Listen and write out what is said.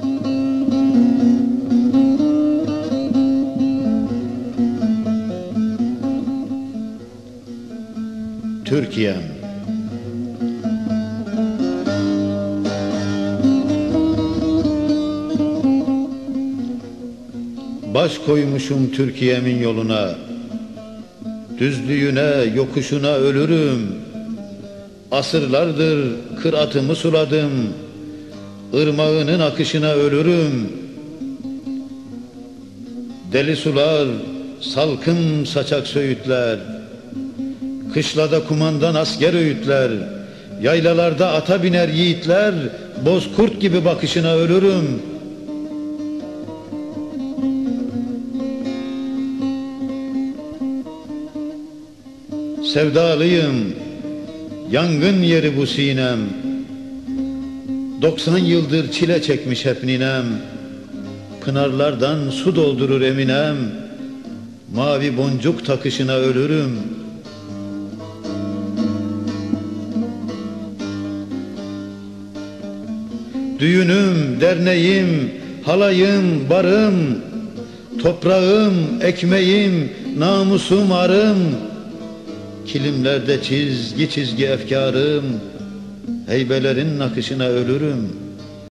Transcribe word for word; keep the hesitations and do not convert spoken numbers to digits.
Türkiye'm. Baş koymuşum Türkiye'min yoluna, düzlüğüne, yokuşuna ölürüm. Asırlardır kıratımı suladım, ırmağının akışına ölürüm. Deli sular salkım saçak söğütler, kışlada kumandan asker öğütler, yaylalarda ata biner yiğitler, bozkurt gibi bakışına ölürüm. Sevdalıyım, yangın yeri bu sinem, doksan yıldır çile çekmiş hep ninem, pınarlardan su doldurur eminem, mavi boncuk takışına ölürüm. Düğünüm, derneğim, halayım, barım, toprağım, ekmeğim, namusum, arım, kilimlerde çizgi çizgi efkarım, heybelerin nakışına ölürüm.